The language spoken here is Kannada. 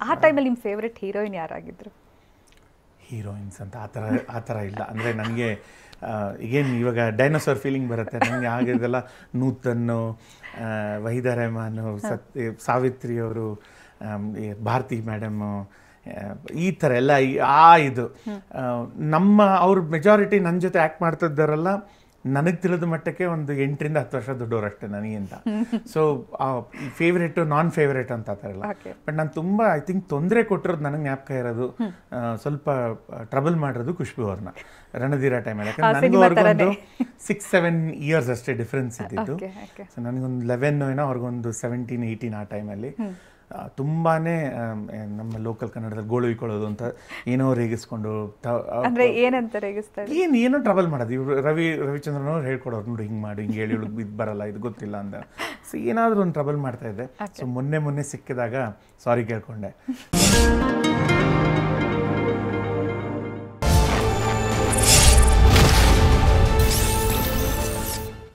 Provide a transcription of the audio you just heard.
ಆ ಟೈಮಲ್ಲಿ ನಿಮ್ಮ ಫೇವ್ರೆಟ್ ಹೀರೋಯಿನ್ ಯಾರಾಗಿದ್ರು? ಹೀರೋಯಿನ್ಸ್ ಅಂತ ಆ ಥರ ಇಲ್ಲ. ಅಂದರೆ ನನಗೆ ಈಗೇನು ಇವಾಗ ಡೈನೋಸಾರ್ ಫೀಲಿಂಗ್ ಬರುತ್ತೆ ನನಗೆ. ಆಗಿದೆಲ್ಲ ನೂತನ್ನು, ವಹೀದಾ ರೆಹಮಾನು, ಸಾವಿತ್ರಿ ಅವರು, ಭಾರತಿ ಮೇಡಮು, ಈ ಥರ ಎಲ್ಲ ಇದು ನಮ್ಮ ಅವ್ರ ಮೆಜಾರಿಟಿ ನನ್ನ ಜೊತೆ ಆ್ಯಕ್ಟ್ ಮಾಡ್ತಿದ್ದಾರಲ್ಲ ನನಗೆ ತಿಳಿದ ಮಟ್ಟಕ್ಕೆ ಒಂದು 8 ರಿಂದ 10 ವರ್ಷ ದೊಡ್ಡವರು ಅಷ್ಟೇ ನನಗಿಂತ. ಸೊ ಫೇವ್ರೇಟು ನಾನ್ ಫೇವ್ರೇಟ್ ಅಂತ ಆ ಥರ ಇಲ್ಲ. ಬಟ್ ನಾನು ತುಂಬ ಐ ಥಿಂಕ್ ತೊಂದರೆ ಕೊಟ್ಟಿರೋದು ನನಗೆ ಜ್ಞಾಪಕ ಇರೋದು, ಸ್ವಲ್ಪ ಟ್ರಬಲ್ ಮಾಡಿರೋದು ಖುಷ್ಬು ಅವ್ರನ್ನ ರಣಧೀರ ಟೈಮಲ್ಲಿ. ಯಾಕಂದ್ರೆ ನನಗೂ ಅವ್ರಿಗೊಂದು 6-7 ಇಯರ್ಸ್ ಅಷ್ಟೇ ಡಿಫ್ರೆನ್ಸ್ ಇದ್ದಿದ್ದು. ಸೊ ನನಗೊಂದು 11 ಏನೋ, ಅವ್ರಿಗೊಂದು 17-18 ಆ ಟೈಮಲ್ಲಿ. ತುಂಬಾ ನಮ್ಮ ಲೋಕಲ್ ಕನ್ನಡದಲ್ಲಿ ಗೋಳು ಇಕ್ಕೊಳ್ಳೋದು ಅಂತ ಏನೋ ರೇಗಿಸ್ಕೊಂಡು, ಏನೋ ಟ್ರಬಲ್ ಮಾಡೋದು. ಇವರು ರವಿಚಂದ್ರನ್ ಅವ್ರು ಹೇಳ್ಕೊಡೋರು, ನೋಡಿ ಹಿಂಗೆ ಮಾಡಿ, ಹಿಂಗೆ ಹೇಳಿ, ಇದು ಬರಲ್ಲ, ಇದು ಗೊತ್ತಿಲ್ಲ ಅಂತ. ಸೊ ಏನಾದರೂ ಒಂದು ಟ್ರಬಲ್ ಮಾಡ್ತಾ ಇದ್ದೆ. ಸೊ ಮೊನ್ನೆ ಸಿಕ್ಕಿದಾಗ ಸಾರಿ ಕೇಳ್ಕೊಂಡೆ.